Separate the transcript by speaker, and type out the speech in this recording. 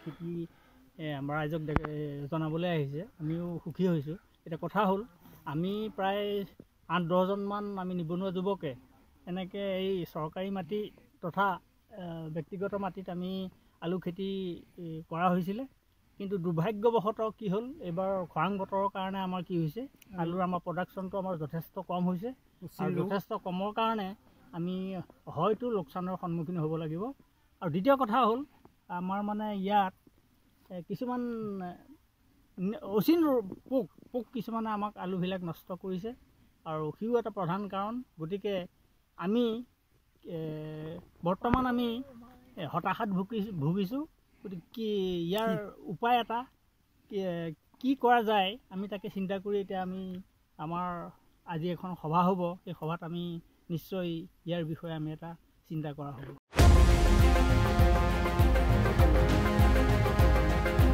Speaker 1: খেতি আমাৰ ৰাইজক জনাবলৈ আহিছে। আমিও সুখী হৈছোঁ। এতিয়া কথা হ'ল আমি প্ৰায় 8-10জনমান আমি নিবনুৱা যুৱকে এনেকৈ এই চৰকাৰী মাটি তথা ব্যক্তিগত মাটিত আমি আলু খেতি কৰা হৈছিলে। কিন্তু দুৰ্ভাগ্যবশতঃ কি হ'ল, এইবাৰ খৰাং বতৰৰ কাৰণে আমাৰ কি হৈছে, আলুৰ আমাৰ প্ৰডাকশ্যনটো আমাৰ যথেষ্ট কম হৈছে। আৰু যথেষ্ট কমৰ কাৰণে আমি হয়তো লোকচানৰ সন্মুখীন হ'ব লাগিব। আৰু দ্বিতীয় কথা হ'ল আমাৰ মানে ইয়াত কিছুমান অচিন পোক কিছুমানে আমাক আলুবিলাক নষ্ট কৰিছে, আৰু সিও এটা প্ৰধান কাৰণ। গতিকে আমি বৰ্তমান আমি হতাশাত ভুগিছোঁ। গতিকে ইয়াৰ উপায় এটা কি কৰা যায় আমি তাকে চিন্তা কৰি এতিয়া আমি আমাৰ আজি এখন সভা হ'ব। সেই সভাত আমি নিশ্চয় ইয়াৰ বিষয়ে আমি এটা চিন্তা কৰা হ'ব।